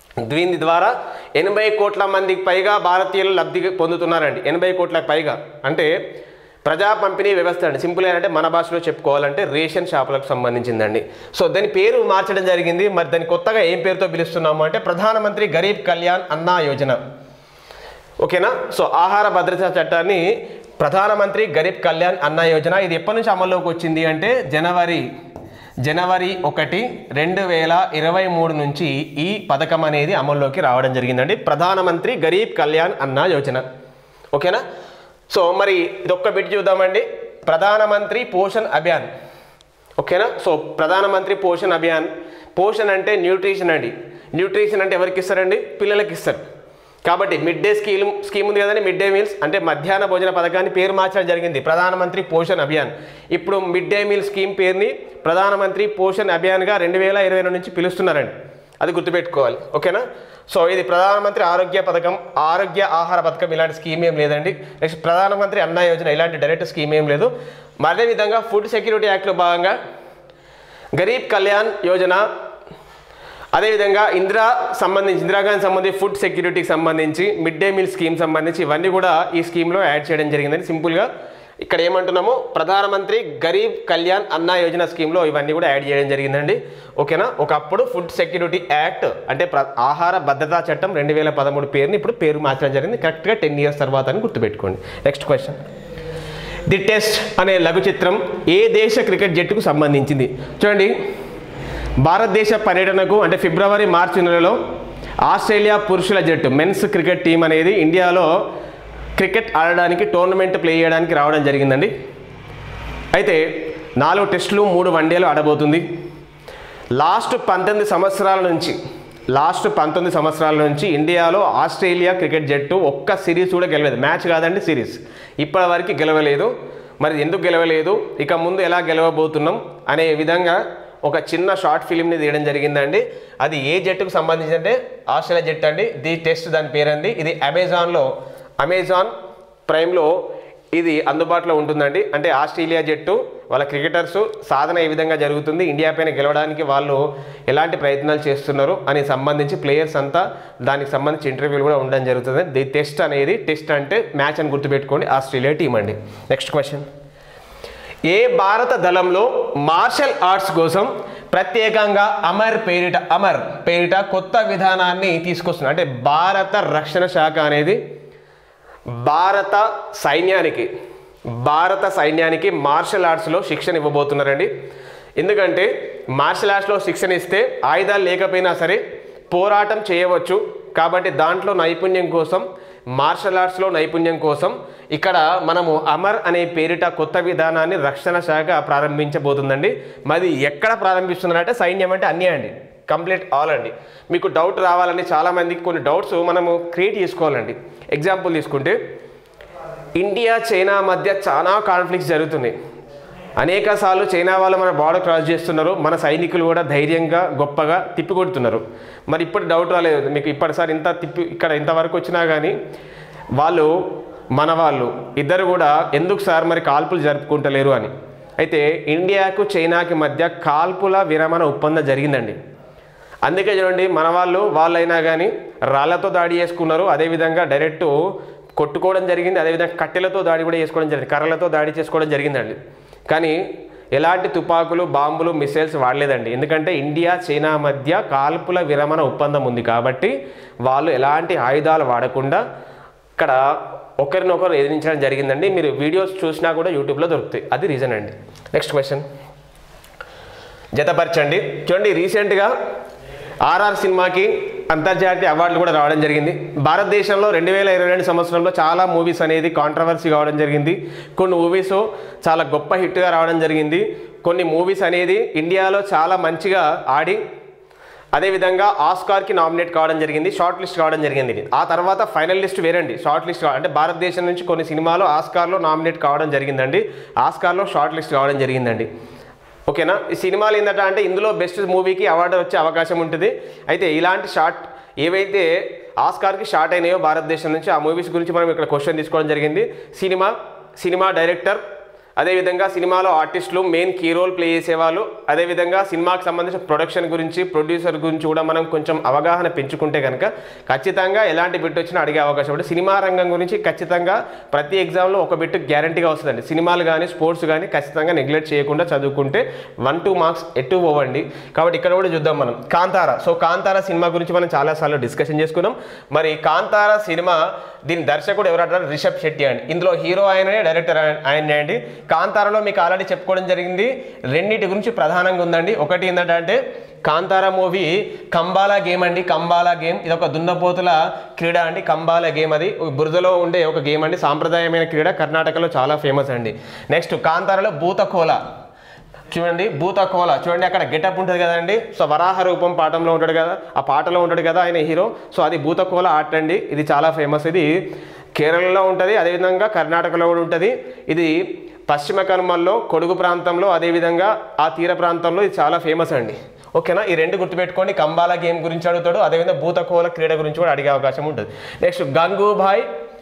దీని ద్వారా 80 కోట్ల మందికి పైగా భారతీయులు లబ్ధి పొందుతున్నారండి. 80 కోట్లకు పైగా అంటే ప్రజా పంపిణీ వ్యవస్థ అండి. సింపుల్ ఏంటంటే మన భాషలో చెప్పుకోవాలంటే రేషన్ షాపులకు సంబంధించిందండి. సో దాని పేరు మార్చడం జరిగింది. మరి దాన్ని కొత్తగా ఏం పేరుతో పిలుస్తున్నాము అంటే ప్రధానమంత్రి గరీబ్ కళ్యాణ్ అన్న యోజన. ఓకేనా. సో ఆహార భద్రతా చట్టాన్ని ప్రధానమంత్రి గరీబ్ కళ్యాణ్ అన్న యోజన ఇది ఎప్పటి నుంచి అమల్లోకి వచ్చింది అంటే జనవరి 1, 2023 నుంచి ఈ పథకం అనేది అమల్లోకి రావడం జరిగిందండి. ప్రధానమంత్రి గరీబ్ కళ్యాణ్ అన్న యోజన. ఓకేనా. సో మరి ఇదొక్క బిట్ చూద్దామండి. ప్రధానమంత్రి పోషణ్ అభియాన్. ఓకేనా. సో ప్రధానమంత్రి పోషణ్ అభియాన్. పోషణ్ అంటే న్యూట్రిషన్ అండి. న్యూట్రిషన్ అంటే ఎవరికి ఇస్తారండి? పిల్లలకి ఇస్తారు. కాబట్టి మిడ్ డే స్కీమ్ ఉంది కదండి, మిడ్ డే మీల్స్ అంటే మధ్యాహ్న భోజన పథకాన్ని పేరు మార్చడం జరిగింది ప్రధానమంత్రి పోషణ్ అభియాన్. ఇప్పుడు మిడ్ డే మీల్ స్కీమ్ పేరుని ప్రధానమంత్రి పోషణ్ అభియాన్గా 2022 నుంచి పిలుస్తున్నారండి. అది గుర్తుపెట్టుకోవాలి. ఓకేనా. సో ఇది ప్రధానమంత్రి ఆరోగ్య పథకం, ఆరోగ్య ఆహార పథకం ఇలాంటి స్కీమ్ ఏం లేదండి. నెక్స్ట్ ప్రధానమంత్రి అన్న యోజన ఇలాంటి డైరెక్ట్ స్కీమ్ ఏం లేదు. అదేవిధంగా ఫుడ్ సెక్యూరిటీ యాక్ట్లో భాగంగా గరీబ్ కళ్యాణ్ యోజన, అదేవిధంగా ఇందిరాగాంధీ సంబంధించి ఫుడ్ సెక్యూరిటీకి సంబంధించి మిడ్ డే మీల్ స్కీమ్ సంబంధించి ఇవన్నీ కూడా ఈ స్కీమ్లో యాడ్ చేయడం జరిగిందని సింపుల్గా ఇక్కడ ఏమంటున్నాము ప్రధానమంత్రి గరీబ్ కళ్యాణ్ అన్న యోజన స్కీమ్లో ఇవన్నీ కూడా యాడ్ చేయడం జరిగిందండి. ఓకేనా. ఒకప్పుడు ఫుడ్ సెక్యూరిటీ యాక్ట్ అంటే ఆహార భద్రతా చట్టం 2013 పేరుని ఇప్పుడు పేరు మార్చడం జరిగింది. కరెక్ట్గా 10 years తర్వాత అని గుర్తుపెట్టుకోండి. Next question. ది టెస్ట్ అనే లఘు చిత్రం ఏ దేశ క్రికెట్ జట్టుకు సంబంధించింది? చూడండి, భారతదేశ పర్యటనకు అంటే ఫిబ్రవరి మార్చి నెలలో ఆస్ట్రేలియా పురుషుల జట్టు మెన్స్ క్రికెట్ టీం అనేది ఇండియాలో క్రికెట్ ఆడడానికి టోర్నమెంట్ ప్లే చేయడానికి రావడం జరిగిందండి. అయితే 4 టెస్టులు 3 వన్డేలు ఆడబోతుంది. లాస్ట్ 19 సంవత్సరాల నుంచి ఇండియాలో ఆస్ట్రేలియా క్రికెట్ జట్టు ఒక్క సిరీస్ కూడా గెలవలేదు. మ్యాచ్ కాదండి, సిరీస్. ఇప్పటివరకు గెలవలేదు. మరి ఎందుకు గెలవలేదు, ఇక ముందు ఎలా గెలవబోతున్నాం అనే విధంగా ఒక చిన్న షార్ట్ ఫిలింని తీయడం జరిగిందండి. అది ఏ జట్టుకు సంబంధించి అంటే ఆస్ట్రేలియా జట్టు అండి. ది టెస్ట్ దాని పేరండి. ఇది అమెజాన్ ప్రైమ్లో ఇది అందుబాటులో ఉంటుందండి. అంటే ఆస్ట్రేలియా జట్టు వాళ్ళ క్రికెటర్స్ సాధన ఏ విధంగా జరుగుతుంది, ఇండియా పైన గెలవడానికి వాళ్ళు ఎలాంటి ప్రయత్నాలు చేస్తున్నారు అని సంబంధించి ప్లేయర్స్ అంతా దానికి సంబంధించి ఇంటర్వ్యూలు కూడా ఉండడం జరుగుతుంది. ది టెస్ట్ అనేది టెస్ట్ అంటే మ్యాచ్ అని గుర్తుపెట్టుకోండి, ఆస్ట్రేలియా టీం అండి. Next question. ఏ భారత దళంలో మార్షల్ ఆర్ట్స్ కోసం ప్రత్యేకంగా అమర్ పేరిట కొత్త విధానాన్ని తీసుకొస్తున్నారు? అంటే భారత రక్షణ శాఖ అనేది భారత సైన్యానికి మార్షల్ ఆర్ట్స్లో శిక్షణ ఇవ్వబోతున్నారండి. ఎందుకంటే మార్షల్ ఆర్ట్స్లో శిక్షణ ఇస్తే ఆయుధాలు లేకపోయినా సరే పోరాటం చేయవచ్చు. కాబట్టి దాంట్లో మార్షల్ ఆర్ట్స్లో నైపుణ్యం కోసం ఇక్కడ మనము అమర్ అనే పేరిట కొత్త విధానాన్ని రక్షణ శాఖ ప్రారంభించబోతుందండి. మరి ఎక్కడ ప్రారంభిస్తున్నారంటే సైన్యం అంటే అన్నీ అండి, కంప్లీట్ ఆల్ అండి. మీకు డౌట్ రావాలని చాలామందికి కొన్ని డౌట్స్ మనము క్రియేట్ చేసుకోవాలండి. ఎగ్జాంపుల్ తీసుకుంటే ఇండియా చైనా మధ్య చాలా కాన్ఫ్లిక్ట్స్ జరుగుతున్నాయి. అనేక సార్లు చైనా వాళ్ళు మన బార్డర్ క్రాస్ చేస్తున్నారు, మన సైనికులు కూడా ధైర్యంగా గొప్పగా తిప్పికొడుతున్నారు. మరి ఇప్పుడు డౌట్ రాలేదు మీకు, ఇప్పటిసారి ఇక్కడ ఇంతవరకు వచ్చినా కానీ మన వాళ్ళు ఇద్దరు కూడా ఎందుకు సార్ మరి కాల్పులు జరుపుకుంటలేరు అని. అయితే ఇండియాకు చైనాకి మధ్య కాల్పుల విరమణ ఒప్పందం జరిగిందండి. అందుకే చూడండి మన వాళ్ళైనా కానీ రాళ్లతో దాడి చేసుకున్నారు, అదేవిధంగా డైరెక్ట్ కొట్టుకోవడం జరిగింది, అదేవిధంగా కట్టెలతో దాడి కూడా చేసుకోవడం జరిగింది, కర్రలతో దాడి చేసుకోవడం జరిగిందండి. కానీ ఎలాంటి తుపాకులు, బాంబులు, మిసైల్స్ వాడలేదండి. ఎందుకంటే ఇండియా చైనా మధ్య కాల్పుల విరమణ ఒప్పందం ఉంది కాబట్టి వాళ్ళు ఎలాంటి ఆయుధాలు వాడకుండా ఇక్కడ ఒకరినొకరు ఎదిరించడం జరిగిందండి. మీరు వీడియోస్ చూసినా కూడా యూట్యూబ్లో దొరుకుతాయి, అది రీజన్ అండి. Next question. జతపరచండి. చూడండి, రీసెంట్గా ఆర్ఆర్ సినిమాకి అంతర్జాతీయ అవార్డులు కూడా రావడం జరిగింది. భారతదేశంలో 2022 సంవత్సరంలో చాలా మూవీస్ అనేది కాంట్రవర్సీ కావడం జరిగింది. కొన్ని మూవీస్ చాలా గొప్ప హిట్గా రావడం జరిగింది. కొన్ని మూవీస్ అనేది ఇండియాలో చాలా మంచిగా ఆడి అదేవిధంగా ఆస్కార్కి నామినేట్ కావడం జరిగింది, షార్ట్ లిస్ట్ కావడం జరిగింది. ఆ తర్వాత ఫైనల్ లిస్ట్ వేరండి, షార్ట్ లిస్ట్ అంటే భారతదేశం నుంచి కొన్ని సినిమాలు ఆస్కార్లో నామినేట్ కావడం జరిగిందండి, ఆస్కార్లో షార్ట్ లిస్ట్ కావడం జరిగిందండి. ఓకేనా. ఈ సినిమాలు ఏంటంటే అంటే ఇందులో బెస్ట్ మూవీకి అవార్డు వచ్చే అవకాశం ఉంటుంది. అయితే ఇలాంటి ఏవైతే ఆస్కార్కి షార్ట్ అయినాయో భారతదేశం నుంచి ఆ మూవీస్ గురించి మనం ఇక్కడ క్వశ్చన్ తీసుకోవడం జరిగింది. సినిమా డైరెక్టర్ అదేవిధంగా సినిమాలో ఆర్టిస్టులు మెయిన్ కీ రోల్ ప్లే చేసేవాళ్ళు, అదేవిధంగా సినిమాకి సంబంధించిన ప్రొడక్షన్ గురించి, ప్రొడ్యూసర్ గురించి కూడా మనం కొంచెం అవగాహన పెంచుకుంటే కనుక ఖచ్చితంగా ఎలాంటి బిట్ వచ్చినా అడిగే అవకాశం ఉంటుంది. సినిమా రంగం గురించి ఖచ్చితంగా ప్రతి ఎగ్జామ్లో ఒక బిట్ గ్యారంటీగా వస్తుందండి. సినిమాలు కానీ స్పోర్ట్స్ కానీ ఖచ్చితంగా నెగ్లెక్ట్ చేయకుండా చదువుకుంటే 1-2 మార్క్స్ ఎటు పోవండి. కాబట్టి ఇక్కడ కూడా చూద్దాం మనం కాంతారా. సో కాంతారా సినిమా గురించి మనం చాలాసార్లు డిస్కషన్ చేసుకున్నాం. మరి కాంతారా సినిమా దీని దర్శకుడు ఎవరంటారు? రిషబ్ శెట్టి అండి. ఇందులో హీరో ఆయననే, డైరెక్టర్ ఆయనే అండి. కాంతారాలో మీకు ఆల్రెడీ చెప్పుకోవడం జరిగింది, రెండింటి గురించి ప్రధానంగా ఉందండి. ఒకటి ఏంటంటే కాంతారా మూవీ కంబాలా గేమ్ అండి. కంబాలా గేమ్ ఇది ఒక దున్నపోతుల క్రీడ అండి. కంబాలా గేమ్ అది బురదలో ఉండే ఒక గేమ్ అండి. సాంప్రదాయమైన క్రీడ, కర్ణాటకలో చాలా ఫేమస్ అండి. నెక్స్ట్ కాంతారాలో భూతకోల చూడండి, భూతకోల చూడండి, అక్కడ గెటప్ ఉంటుంది కదండి. సో వరాహ రూపం పాఠంలో ఉంటాడు కదా, ఆ పాటలో ఉంటాడు కదా ఆయన హీరో. సో అది భూతకోల ఆర్ట్ అండి. ఇది చాలా ఫేమస్. ఇది కేరళలో ఉంటుంది, అదేవిధంగా కర్ణాటకలో కూడా ఉంటుంది. ఇది పశ్చిమ కనుమల్లో కొడుగు ప్రాంతంలో, అదేవిధంగా ఆ తీర ప్రాంతంలో ఇది చాలా ఫేమస్ అండి. ఓకేనా, ఈ రెండు గుర్తుపెట్టుకోండి. కంబాలా గేమ్ గురించి అడుగుతాడు, అదేవిధంగా భూతకోల క్రీడ గురించి కూడా అడిగే అవకాశం ఉంటుంది. నెక్స్ట్ గంగూభాయ్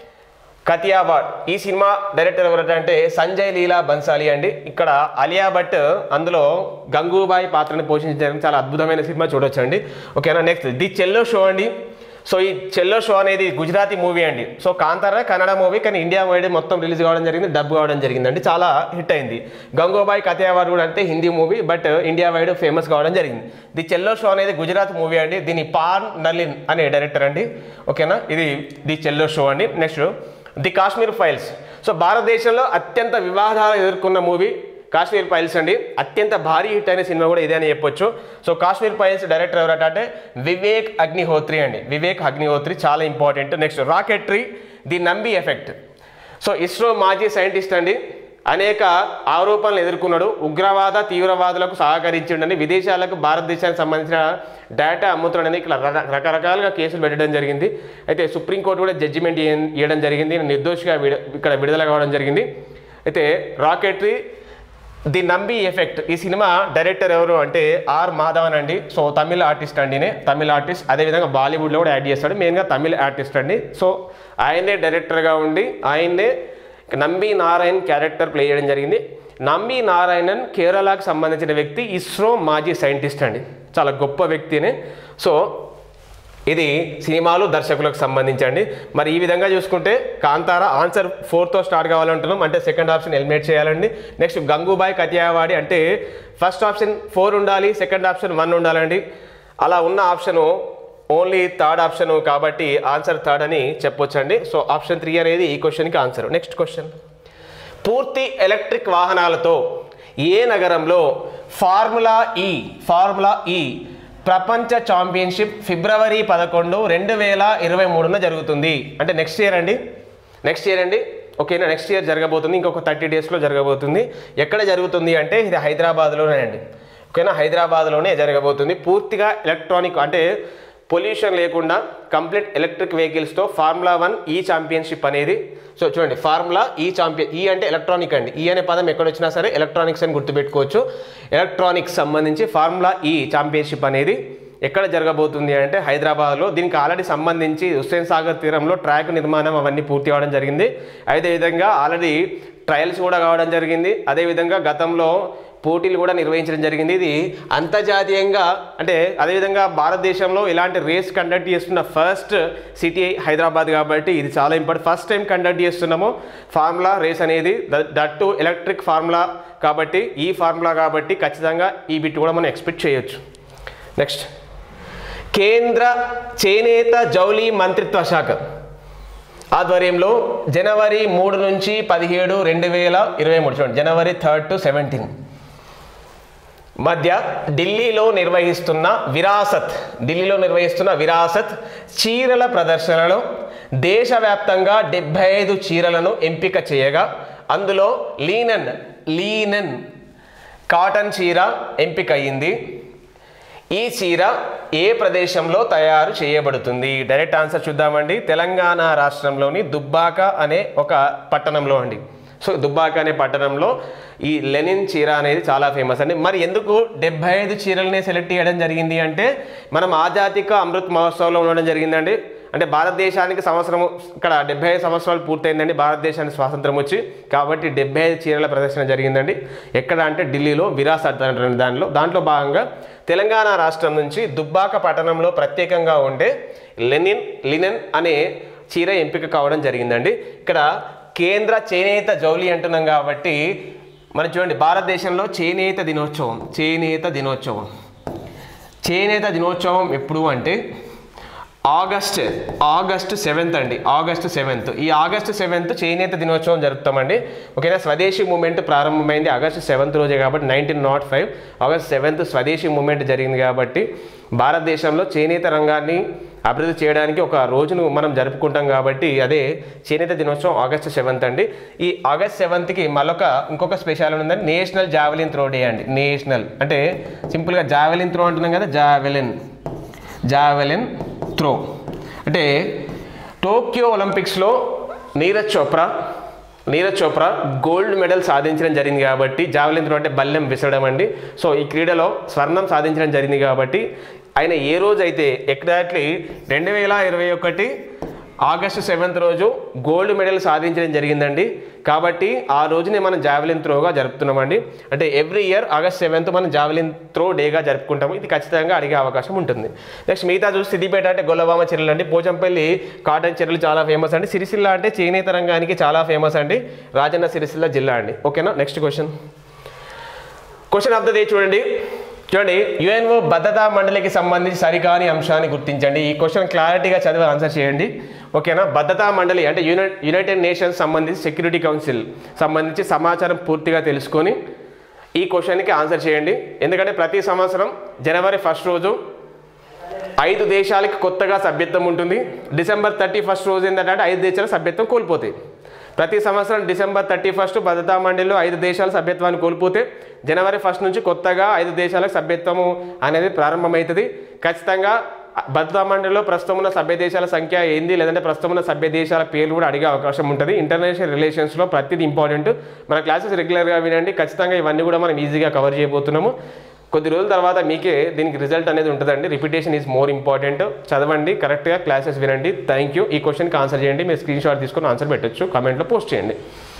కతియావాడ్. ఈ సినిమా డైరెక్టర్ ఎవరంటే సంజయ్ లీలా బన్సాలి అండి. ఇక్కడ అలియా భట్ అందులో గంగూబాయ్ పాత్రని పోషించడానికి చాలా అద్భుతమైన సినిమా చూడొచ్చండి. ఓకేనా. నెక్స్ట్ ది చెల్లో షో అండి. సో ఈ చెల్లో షో అనేది గుజరాతీ మూవీ అండి. సో కాంతారా కన్నడ మూవీ, కానీ ఇండియా వైడ్ మొత్తం రిలీజ్ కావడం జరిగింది, డబ్ కావడం జరిగిందండి, చాలా హిట్ అయింది. గంగూబాయ్ కతియావాడ్ కూడా అంటే Hindi movie, but India wide famous కావడం జరిగింది. ది చెల్లో షో అనేది గుజరాత్ మూవీ అండి. దీని పాన్ నలిన్ అనే డైరెక్టర్ అండి. ఓకేనా, ఇది ది చెల్లో షో అండి. Next the Kashmir files. So భారతదేశంలో అత్యంత వివాదాలు ఎదుర్కొన్న మూవీ కాశ్మీర్ ఫైల్స్ అండి. అత్యంత భారీ హిట్ అయిన సినిమా కూడా ఇదే అని చెప్పొచ్చు. సో కాశ్మీర్ ఫైల్స్ డైరెక్టర్ ఎవరంటే వివేక్ అగ్నిహోత్రి అండి. వివేక్ అగ్నిహోత్రి చాలా important. Next rocketry, the Nambi effect. So ISRO మాజీ సైంటిస్ట్ అండి. అనేక ఆరోపణలు ఎదుర్కొన్నాడు. ఉగ్రవాద తీవ్రవాదులకు సహకరించిండని, విదేశాలకు భారతదేశానికి సంబంధించిన డేటా అమ్ముతున్నాడని ఇక్కడ రకరకాలుగా కేసులు పెట్టడం జరిగింది. అయితే సుప్రీంకోర్టు కూడా జడ్జిమెంట్ ఇవ్వడం జరిగింది, నిర్దోషిగా ఇక్కడ విడుదల కావడం జరిగింది. అయితే రాకెట్రీ, ది నంబి ఎఫెక్ట్, ఈ సినిమా డైరెక్టర్ ఎవరు అంటే ఆర్ మాధవన్ అండి. సో తమిళ ఆర్టిస్ట్ అండి, తమిళ ఆర్టిస్ట్. అదేవిధంగా బాలీవుడ్లో కూడా యాడ్ చేస్తాడు, మెయిన్గా తమిళ ఆర్టిస్ట్ అండి. సో ఆయనే డైరెక్టర్గా ఉండి ఆయనే నంబి నారాయణ్ క్యారెక్టర్ ప్లే చేయడం జరిగింది. నంబి నారాయణన్ కేరళకు సంబంధించిన వ్యక్తి, ఇస్రో మాజీ సైంటిస్ట్ అండి, చాలా గొప్ప వ్యక్తినే. సో ఇది సినిమాలు దర్శకులకు సంబంధించండి. మరి ఈ విధంగా చూసుకుంటే కాంతారా ఆన్సర్ 4తో స్టార్ట్ కావాలంటున్నాం, అంటే సెకండ్ ఆప్షన్ ఎలిమినేట్ చేయాలండి. నెక్స్ట్ గంగూబాయ్ కతియావాడి అంటే ఫస్ట్ ఆప్షన్ 4 ఉండాలి, సెకండ్ ఆప్షన్ 1 ఉండాలండి. అలా ఉన్న ఆప్షను ఓన్లీ థర్డ్ ఆప్షన్ కాబట్టి ఆన్సర్ థర్డ్ అని చెప్పొచ్చండి. సో ఆప్షన్ 3 అనేది ఈ క్వశ్చన్కి ఆన్సర్. నెక్స్ట్ క్వశ్చన్, పూర్తి ఎలక్ట్రిక్ వాహనాలతో ఏ నగరంలో ఫార్ములా ఈ ప్రపంచ ఛాంపియన్షిప్ ఫిబ్రవరి 11, 2023 జరుగుతుంది? అంటే నెక్స్ట్ ఇయర్ అండి. ఓకేనా, నెక్స్ట్ ఇయర్ జరగబోతుంది, ఇంకొక 30 డేస్లో జరగబోతుంది. ఎక్కడ జరుగుతుంది అంటే ఇది హైదరాబాద్లోనే అండి. ఓకేనా, హైదరాబాద్లోనే జరగబోతుంది. పూర్తిగా ఎలక్ట్రానిక్ అంటే పొల్యూషన్ లేకుండా కంప్లీట్ ఎలక్ట్రిక్ వెహికల్స్తో ఫార్ములా 1 ఈ ఛాంపియన్షిప్ అనేది. సో చూడండి, ఫార్ములా ఈ ఛాంపియన్, ఈ అంటే ఎలక్ట్రానిక్ అండి. ఈ అనే పదం ఎక్కడొచ్చినా సరే ఎలక్ట్రానిక్స్ అని గుర్తుపెట్టుకోవచ్చు. ఎలక్ట్రానిక్స్ సంబంధించి ఫార్ములా ఈ ఛాంపియన్షిప్ అనేది ఎక్కడ జరగబోతుంది అంటే హైదరాబాద్లో. దీనికి ఆల్రెడీ సంబంధించి హుస్సేన్ సాగర్ తీరంలో ట్రాక్ నిర్మాణం అవన్నీ పూర్తి కావడం జరిగింది. అదేవిధంగా ఆల్రెడీ ట్రయల్స్ కూడా కావడం జరిగింది. అదేవిధంగా గతంలో పోటీలు కూడా నిర్వహించడం జరిగింది. ఇది అంతర్జాతీయంగా అంటే అదేవిధంగా భారతదేశంలో ఇలాంటి రేస్ కండక్ట్ చేస్తున్న ఫస్ట్ సిటీ హైదరాబాద్ కాబట్టి ఇది చాలా ఇంపార్టెంట్. ఫస్ట్ టైం కండక్ట్ చేస్తున్నాము ఫార్ములా రేస్ అనేది, దట్ టు ఎలక్ట్రిక్ ఫార్ములా కాబట్టి, ఈ ఫార్ములా కాబట్టి ఖచ్చితంగా ఈ బిట్ కూడా మనం ఎక్స్పెక్ట్ చేయొచ్చు. నెక్స్ట్, కేంద్ర చేనేత జౌళి మంత్రిత్వ శాఖ ఆధ్వర్యంలో జనవరి 3 నుంచి 17, 2023 చూడండి, జనవరి 3 to 17 మధ్య ఢిల్లీలో నిర్వహిస్తున్న విరాసత్ చీరల ప్రదర్శనలో దేశవ్యాప్తంగా 75 చీరలను ఎంపిక చేయగా అందులో లీనన్ కాటన్ చీర ఎంపికయింది. ఈ చీర ఏ ప్రదేశంలో తయారు చేయబడుతుంది? డైరెక్ట్ ఆన్సర్ చూద్దామండి. తెలంగాణ రాష్ట్రంలోని దుబ్బాక అనే ఒక పట్టణంలో అండి. సో దుబ్బాక అనే పట్టణంలో ఈ లెనిన్ చీర అనేది చాలా ఫేమస్ అండి. మరి ఎందుకు 75 చీరలనే సెలెక్ట్ చేయడం జరిగింది అంటే మనం ఆజాదీ కా అమృత్ మహోత్సవంలో ఉండడం జరిగిందండి. అంటే భారతదేశానికి సంవత్సరం ఇక్కడ 75 సంవత్సరాలు పూర్తయిందండి భారతదేశానికి స్వాతంత్రం వచ్చి. కాబట్టి 75 చీరల ప్రదర్శన జరిగిందండి. ఎక్కడ అంటే ఢిల్లీలో విరాసత్ అనే దాంట్లో భాగంగా తెలంగాణ రాష్ట్రం నుంచి దుబ్బాక పట్టణంలో ప్రత్యేకంగా ఉండే లినెన్ అనే చీర ఎంపిక కావడం జరిగిందండి. ఇక్కడ కేంద్ర చేనేత జౌలి అంటున్నాం కాబట్టి మనం చూడండి భారతదేశంలో చేనేత దినోత్సవం ఎప్పుడు అంటే ఆగస్ట్ 7th అండి. August 7th. ఈ ఆగస్ట్ 7th చేనేత దినోత్సవం జరుపుతామండి. ఓకేనా. స్వదేశీ మూమెంట్ ప్రారంభమైంది ఆగస్ట్ 7th రోజే కాబట్టి 1905 ఆగస్ట్ 7th స్వదేశీ మూమెంట్ జరిగింది కాబట్టి భారతదేశంలో చేనేత రంగాన్ని అభివృద్ధి చేయడానికి ఒక రోజును మనం జరుపుకుంటాం కాబట్టి అదే చేనేత దినోత్సవం ఆగస్ట్ 7th అండి. ఈ ఆగస్ట్ 7thకి ఇంకొక స్పెషల్ ఉందండి. నేషనల్ జావెలిన్ త్రో డే అండి. నేషనల్ అంటే సింపుల్గా జావెలిన్ త్రో అంటున్నాం కదా, జావెలిన్ త్రో అంటే టోక్యో ఒలింపిక్స్లో నీరజ్ చోప్రా గోల్డ్ మెడల్ సాధించడం జరిగింది కాబట్టి జావెలిన్ త్రో అంటే బల్లెం విసరడం అండి. సో ఈ క్రీడలో స్వర్ణం సాధించడం జరిగింది కాబట్టి ఆయన ఏ రోజు అయితే ఎగ్జాక్ట్లీ 2021 ఆగస్టు 7th రోజు గోల్డ్ మెడల్ సాధించడం జరిగిందండి. కాబట్టి ఆ రోజునే మనం జావెలిన్ త్రోగా జరుపుతున్నామండి. అంటే ఎవ్రీ ఇయర్ ఆగస్ట్ 7th మనం జావెలిన్ త్రో డేగా జరుపుకుంటాము. ఇది ఖచ్చితంగా అడిగే అవకాశం ఉంటుంది. నెక్స్ట్ మిగతా చూసి సిద్దిపేట అంటే గొల్లవామ చీరలు అండి. పోచంపల్లి కాటన్ చీరలు చాలా ఫేమస్ అండి. సిరిసిల్ల అంటే చేనేత రంగానికి చాలా ఫేమస్ అండి. రాజన్న సిరిసిల్ల జిల్లా అండి. ఓకేనా. Next question of the day చూడండి. యుఎన్ఓ భద్రతా మండలికి సంబంధించి సరికాని అంశాన్ని గుర్తించండి. ఈ క్వశ్చన్ క్లారిటీగా చదివి ఆన్సర్ చేయండి. ఓకేనా. భద్రతా మండలి అంటే యునైటెడ్ నేషన్స్ సంబంధించి సెక్యూరిటీ కౌన్సిల్ సంబంధించి సమాచారం పూర్తిగా తెలుసుకొని ఈ క్వశ్చన్కి ఆన్సర్ చేయండి. ఎందుకంటే ప్రతి సంవత్సరం జనవరి 1st రోజు 5 దేశాలకి కొత్తగా సభ్యత్వం ఉంటుంది. డిసెంబర్ 31st రోజు ఏంటంటే 5 దేశాల సభ్యత్వం కోల్పోతాయి. ప్రతి సంవత్సరం డిసెంబర్ 31 భద్రతా మండలిలో 5 దేశాల సభ్యత్వాన్ని కోల్పోతే జనవరి 1 నుంచి కొత్తగా 5 దేశాలకు సభ్యత్వము అనేది ప్రారంభమవుతుంది. ఖచ్చితంగా భద్రతా మండలిలో ప్రస్తుతం ఉన్న సభ్య దేశాల సంఖ్య ఏంది, లేదంటే ప్రస్తుతం ఉన్న సభ్య దేశాల పేర్లు కూడా అడిగే అవకాశం ఉంటుంది. ఇంటర్నేషనల్ రిలేషన్స్లో ప్రతిదీ ఇంపార్టెంట్. మన క్లాసెస్ రెగ్యులర్గా వినండి. ఖచ్చితంగా ఇవన్నీ కూడా మనం ఈజీగా కవర్ చేయబోతున్నాము. కొద్ది రోజుల తర్వాత మీకే దీనికి రిజల్ట్ అనేది ఉంటుందండి. Repetition is more important. చదవండి, కరెక్ట్గా క్లాసెస్ వినండి. Thank you. ఈ క్వశ్చన్కి ఆన్సర్ చేయండి. మీరు స్క్రీన్ షాట్ తీసుకొని ఆన్సర్ పెట్టొచ్చు, కామెంట్లో పోస్ట్ చేయండి.